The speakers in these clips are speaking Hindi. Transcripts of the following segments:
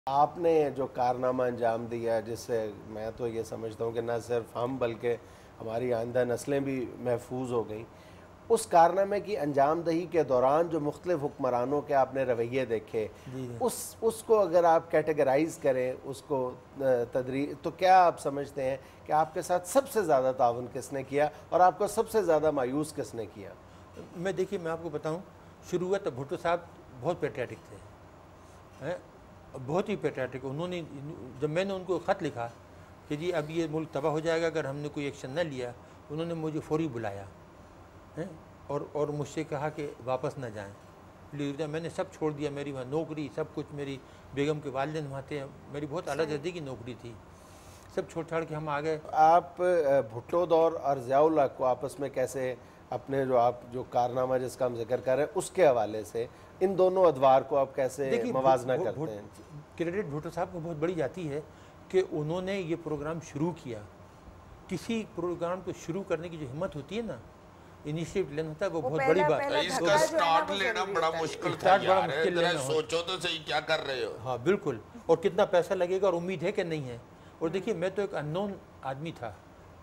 आपने जो कारनामा अंजाम दिया जिससे मैं तो ये समझता हूँ कि न सिर्फ हम बल्कि हमारी आइंदा नस्लें भी महफूज हो गई, उस कारनामे की अंजाम दही के दौरान जो मुख्तलिफ हुक्मरानों के आपने रवैये देखे, उसको अगर आप कैटेगराइज करें उसको तदरी, तो क्या आप समझते हैं कि आपके साथ सबसे ज़्यादा ताउन किसने किया और आपको सबसे ज़्यादा मायूस किसने किया? देखिए मैं आपको बताऊं, शुरू हुआ तो भुट्टो साहब बहुत पेट्रियाटिक थे, हैं, बहुत ही पेट्रियाटिक। उन्होंने, जब मैंने उनको ख़त लिखा कि जी अब ये मुल्क तबाह हो जाएगा अगर हमने कोई एक्शन न लिया, उन्होंने मुझे फौरी बुलाया हैं और मुझसे कहा कि वापस ना जाएं प्लीज़। मैंने सब छोड़ दिया, मेरी वहाँ नौकरी सब कुछ, मेरी बेगम के वालिदैन वहाँ थे, मेरी बहुत आला दर्जे की नौकरी थी, सब छोड़ छाड़ के हम आ गए। आप भुट्टो दौर और ज़ियाउल हक को आपस में कैसे अपने जो कारनामा जिसका हम जिक्र कर रहे हैं उसके हवाले से इन दोनों अदवार को आप कैसे मवाजना करते हैं? क्रेडिट भुट्टो साहब को बहुत बड़ी जाती है कि उन्होंने ये प्रोग्राम शुरू किया। किसी प्रोग्राम को शुरू करने की जो हिम्मत होती है ना, इनिशिएटिव लेना होता है, वो बहुत बड़ी बात है। इसका स्टार्ट लेना बड़ा मुश्किल था यार, सोचो तो सही क्या कर रहे हो। हाँ बिल्कुल, और कितना पैसा लगेगा और उम्मीद है कि नहीं है। और देखिए मैं तो एक अननोन आदमी था,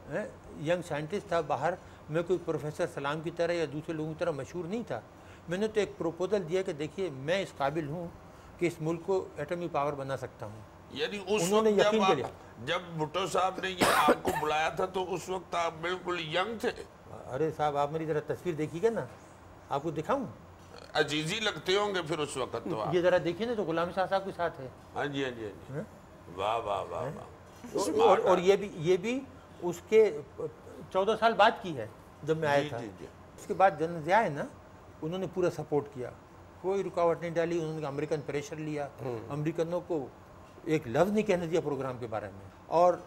यंग साइंटिस्ट था बाहर, मैं कोई प्रोफेसर सलाम की तरह या दूसरे लोगों की तरह मशहूर नहीं था। मैंने तो एक प्रपोजल दिया कि देखिए मैं इस काबिल हूँ कि इस मुल्क को एटमी पावर बना सकता हूँ। यानी उन्होंने यकीन किया। जब भुट्टो साहब ने ये आपको बुलाया था तो उस वक्त आप बिल्कुल यंग थे। अरे साहब आप मेरी जरा तस्वीर देखिएगा ना, आपको दिखाऊं? अजीजी लगते होंगे फिर उस वक्त तो आप। ये जरा देखिए ना, तो गुलाम शाह साहब के साथ है। हाँ जी हाँ जी हाँ जी, वाह वाह वाह वाह। और ये भी उसके 14 साल बाद की है जब मैं आया था। उसके बाद जनरल ज़िया है ना, उन्होंने पूरा सपोर्ट किया, कोई रुकावट नहीं डाली। उन्होंने अमेरिकन प्रेशर लिया, अमेरिकनों को एक लफ्ज़ नहीं कहने दिया प्रोग्राम के बारे में। और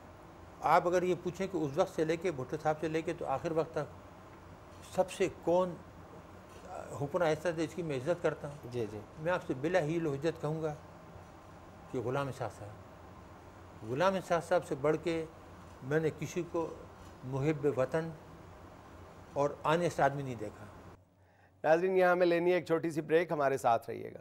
आप अगर ये पूछें कि उस वक्त से लेके भुट्टो साहब से लेके तो आखिर वक्त तक सबसे कौन हुक्मरान ऐसा था इसकी मैं इज़्ज़त करता हूँ, जी जी, मैं आपसे बिला ही इज्जत कहूँगा कि ग़ुलाम शाह साहब। ग़ुलाम शाह साहब से बढ़ के मैंने किसी को मुहिब वतन और ऑनेस्ट आदमी नहीं देखा। नाज़रीन यहाँ हमें लेनी है एक छोटी सी ब्रेक, हमारे साथ रहिएगा।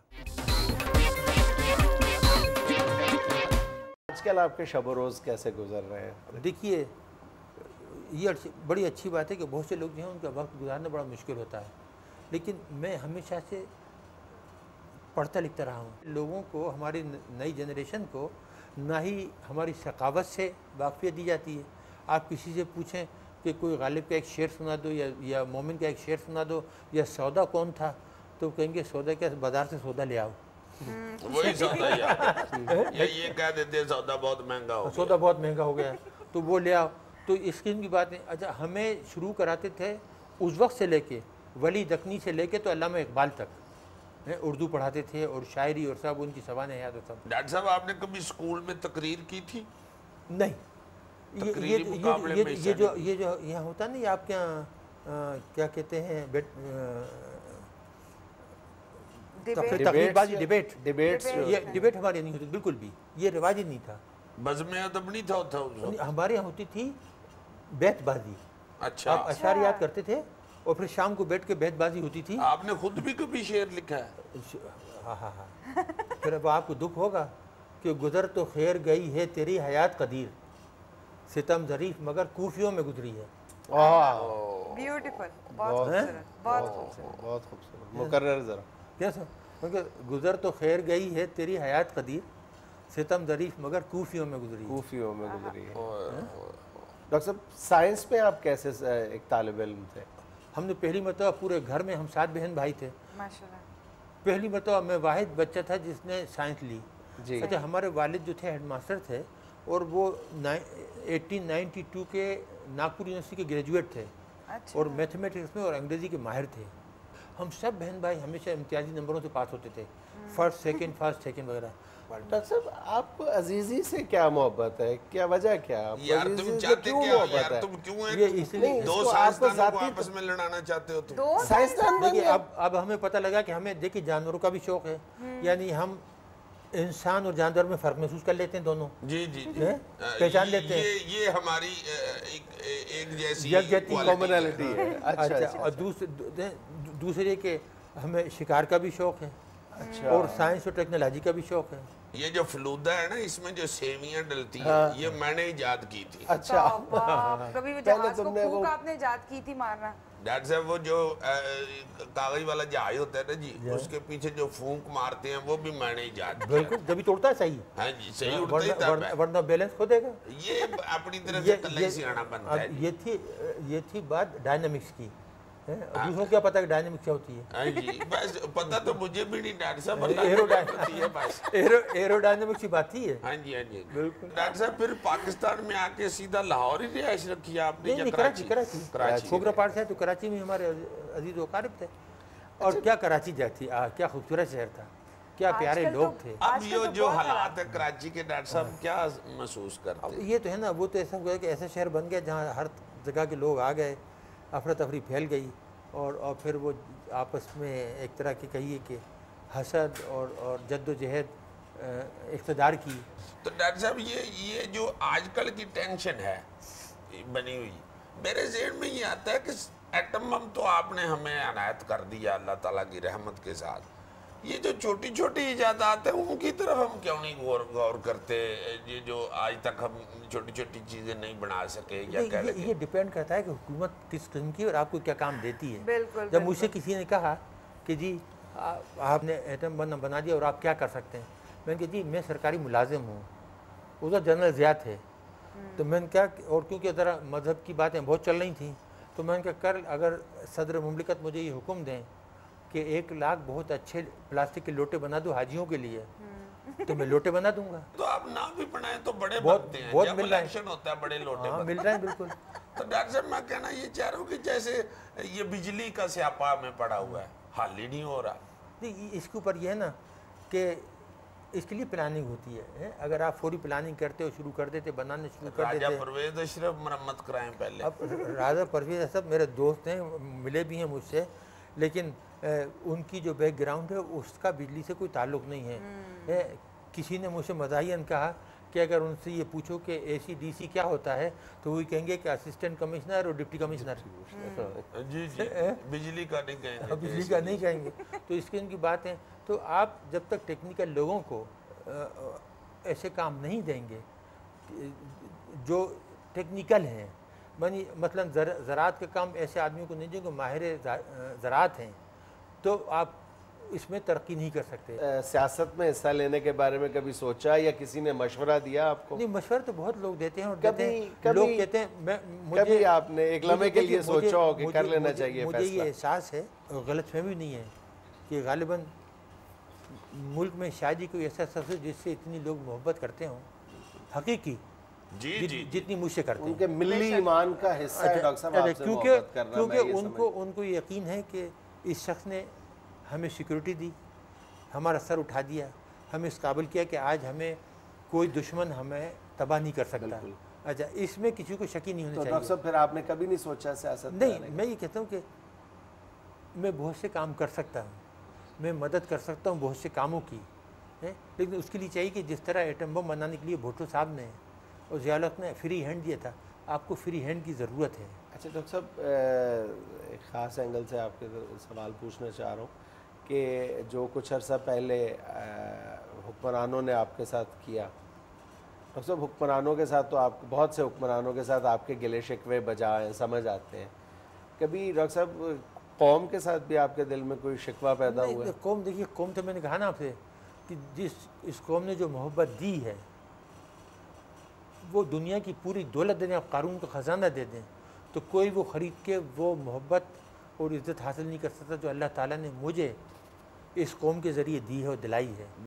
आजकल आपके शब रोज़ कैसे गुजर रहे हैं? देखिए ये बड़ी अच्छी बात है कि बहुत से लोग जो हैं उनका वक्त गुजारना बड़ा मुश्किल होता है, लेकिन मैं हमेशा से पढ़ता लिखता रहा हूँ। लोगों को, हमारी नई जनरेशन को ना ही हमारी सकावत से वाक़फ़ियत दी जाती है। आप किसी से पूछें कि कोई गालिब का एक शेर सुना दो या मोमिन का एक शेर सुना दो या सौदा कौन था, तो कहेंगे सौदा क्या, बाज़ार से सौदा ले आओ। वही सौदा यार, ये कह देते हैं सौदा बहुत महंगा हो गया, सौदा बहुत महंगा हो गया तो वो ले आओ। तो इसकी की बात नहीं। अच्छा, हमें शुरू कराते थे उस वक्त से लेके वली दकनी से लेके तो अल्लामा इकबाल तक उर्दू पढ़ाते थे और शायरी और सब उनकी सवाने याद होता। डॉक्टर साहब आपने कभी स्कूल में तकरीर की थी? नहीं, ये जो यहाँ होता नहीं, आपके यहाँ क्या कहते हैं, डिबेट हमारे नहीं होती बिल्कुल भी, ये रिवाज ही नहीं था। बज़्म अदब नहीं था हमारे यहाँ होती थी बैतबाजी। अच्छा, आप अशार याद करते थे और फिर शाम को बैठ के बैतबाजी होती थी। आपने खुद भी कभी शेर लिखा है? हाँ हाँ हाँ। फिर अब आपको दुख होगा कि गुजर तो खैर गई है तेरी हयात कदीर, सितम ज़रीफ मगर कूफियों में गुजरी है। ब्यूटीफुल, बहुत खूबसूरत। मुकर्रर ज़रा कैसा, मगर गुजर तो खैर गई है तेरी हयात कदीर, सितम ज़रीफ मगर कूफियों में गुजरी है। डॉक्टर साहब, साइंस में आप कैसे एक तालिब इल्म थे? हमने पहली मरतबा पूरे घर में, हम 7 बहन भाई थे, माशाल्लाह, पहली मरतबा मैं वाहिद बच्चा था जिसने साइंस ली जी। अच्छा, हमारे वालिद जो थे हेडमास्टर थे और वो 1892 के नागपुर यूनिवर्सिटी के ग्रेजुएट थे। अच्छा। और मैथमेटिक्स में और अंग्रेज़ी के माहिर थे। हम सब बहन भाई हमेशा इम्तियाजी नंबरों से पास होते थे, फर्स्ट सेकंड वगैरह। डॉक्टर साहब, आपको अजीज़ी से क्या मोहब्बत है, क्या वजह क्या है? यार तुम चाहते क्या हो यार, तुम क्यों ये इसलिए दो साइंसदानों को आपस में लड़ाना चाहते हो तुम? साइंसदान देखिए, अब हमें पता लगा कि हमें देखिए जानवरों का भी शौक है, यानी हम इंसान और जानवर में फ़र्क महसूस कर लेते हैं दोनों। जी जी जी, पहचान लेते हैं। ये हमारी एक जैसी कॉमनैलिटी है। अच्छा, और दूसरे के हमें शिकार का भी शौक है। अच्छा। और साइंस और टेक्नोलॉजी का भी शौक है। ये जो फलूदा है ना, इसमें जो सेवियां डलती हैं, ये मैंने ईजाद की थी। अच्छा, कभी भी पहले जहाज को तुमने वो फूंक आपने ईजाद की थी मारना। डॉक्टर साहब वो जो कागज वाला जहाज होता है ना जी, उसके पीछे जो फूंक मारते हैं वो भी मैंने ईजाद किया। बिल्कुल, जब भी तोड़ता है सही। हाँ जी, सही उड़ता ही तब है। वरना बैलेंस खो देगा। ये अपनी तरफ से कलई सियाना बनता है। ये थी बात डायनामिक्स की। दूसरों को क्या पता कि डायनामिक्स क्या होती है? हाँ जी, बस पता तो मुझे भी नहीं डॉक्टर साहब, एरोडायनामिक्स की बात ही है। हाँ जी, हाँ जी, बिल्कुल। डॉक्टर साहब फिर पाकिस्तान में आके सीधा लाहौर ही रिहाइश रखी आपने या नहीं, कराची खोगरा पार से तो कराची में हमारे अजीज वकारिब थे। और क्या कराची जाती, क्या खूबसूरत शहर था, क्या प्यारे लोग थे। अब ये जो हालात है कराची के, डॉक्टर साहब क्या महसूस करते हैं? ये तो है ना, वो तो ऐसा हुआ कि ऐसा शहर बन गया जहाँ हर जगह के लोग आ गए, अफरा तफरी फैल गई, और फिर वो आपस में एक तरह की कहिए कि हसद और जद्दोजहद इक़्तिदार की। तो डॉक्टर साहब ये जो आजकल की टेंशन है बनी हुई, मेरे ज़हन में ये आता है कि एटम बम तो आपने हमें अनायत कर दिया अल्लाह ताला की रहमत के साथ, ये जो छोटी छोटी इजादात हैं उनकी तरफ हम क्यों नहीं गौर करते? ये जो आज तक हम छोटी छोटी चीज़ें नहीं बना सके या ये डिपेंड करता है कि हुकूमत किस किस्म की और आपको क्या काम देती है। बिल्कुल, जब मुझसे किसी ने कहा कि जी आपने एटम बम बना दिया और आप क्या कर सकते हैं, मैंने कहा जी मैं सरकारी मुलाजिम हूँ, उधर जनरल ज़िया थे, तो मैंने कहा, और क्योंकि ज़रा मज़हब की बातें बहुत चल रही थी, तो मैंने कहा कर अगर सदर मुमलिकत मुझे ये हुक्म दें कि 1 लाख बहुत अच्छे प्लास्टिक के लोटे बना दो हाजियों के लिए, तो मैं लोटे बना दूंगा। तो आप ना भी बनाए तो बड़े बहुत मिल रहे हैं, होता है बड़े लोटे। हाँ, मिल रहे हैं बिल्कुल। तो डॉक्टर साहब मैं कहना ये चाह रहा हूँ कि जैसे ये बिजली का स्यापा में पड़ा हुआ है, हल ही नहीं हो रहा। नहीं, इसके ऊपर ये है ना कि इसके लिए प्लानिंग होती है। अगर आप फौरी प्लानिंग करते हो, शुरू कर देते, बनाने शुरू कर देते। राजा परवेज अशरफ मरम्मत कराएं पहले। अब राजा परवेज अशरफ मेरे दोस्त हैं, मिले भी हैं मुझसे, लेकिन उनकी जो बैकग्राउंड है उसका बिजली से कोई ताल्लुक़ नहीं है। किसी ने मुझसे मज़ाहियन कहा कि अगर उनसे ये पूछो कि ACDC क्या होता है, तो वही कहेंगे कि असिस्टेंट कमिश्नर और डिप्टी कमिश्नर। जी जी, बिजली का नहीं कहेंगे। बिजली का नहीं कहेंगे। तो इसकी उनकी बात है। तो आप जब तक टेक्निकल लोगों को ऐसे काम नहीं देंगे जो टेक्निकल हैं, मतलब ज़राअत का काम ऐसे आदमियों को नहीं देंगे माहिर ज़राअत हैं, तो आप इसमें तरक्की नहीं कर सकते। सियासत में हिस्सा लेने के बारे में कभी सोचा या किसी ने मशवरा दिया आपको? नहीं, मशवरा तो बहुत लोग देते हैं, और लोग कहते हैं कभी आपने एक लम्हे के लिए सोचा हो कि कर लेना चाहिए? मुझे ये एहसास है, और गलतफहमी नहीं है, कि गालिबन मुल्क में शायद ही कोई ऐसा शख्स है जिससे इतनी लोग मोहब्बत करते हों, हकीकी जितनी मुझसे करते हैं। उनके मिल्ली ईमान का हिस्सा है डॉक्टर साहब आपसे मोहब्बत करना। क्योंकि उनको यकीन है कि इस शख्स ने हमें सिक्योरिटी दी, हमारा सर उठा दिया, हमें इस काबिल किया कि आज हमें कोई दुश्मन हमें तबाह नहीं कर सकता। अच्छा, इसमें किसी को शक ही नहीं होना चाहिए। डॉक्टर साहब फिर आपने कभी नहीं सोचा सियासत? नहीं, मैं ये कहता हूँ कि मैं बहुत से काम कर सकता हूँ, मैं मदद कर सकता हूँ बहुत से कामों की है, लेकिन उसके लिए चाहिए कि जिस तरह एटम बम बनाने के लिए भुट्टो साहब ने और ज़िया ने फ्री हैंड दिया था, आपको फ्री हैंड की ज़रूरत है। अच्छा डॉक्टर साहब, एक ख़ास एंगल से आपके सवाल पूछना चाह रहा हूँ कि जो कुछ अर्सा पहले हुक्मरानों ने आपके साथ किया, डॉक्टर साहब हुक्मरानों के साथ तो आप बहुत से हुक्मरानों के साथ आपके गिले शिकवे बजा हैं, समझ आते हैं, कभी डॉक्टर साहब कौम के साथ भी आपके दिल में कोई शिकवा पैदा हुआ है? कौम, देखिए कौम तो मैंने कहा ना आपसे कि इस कौम ने जो मोहब्बत दी है, वो दुनिया की पूरी दौलत देने, आप कारून का ख़जाना दे दें तो कोई वो ख़रीद के वो मोहब्बत और इज़्ज़त हासिल नहीं कर सकता जो अल्लाह ताला ने मुझे इस कौम के ज़रिए दी है और दिलाई है।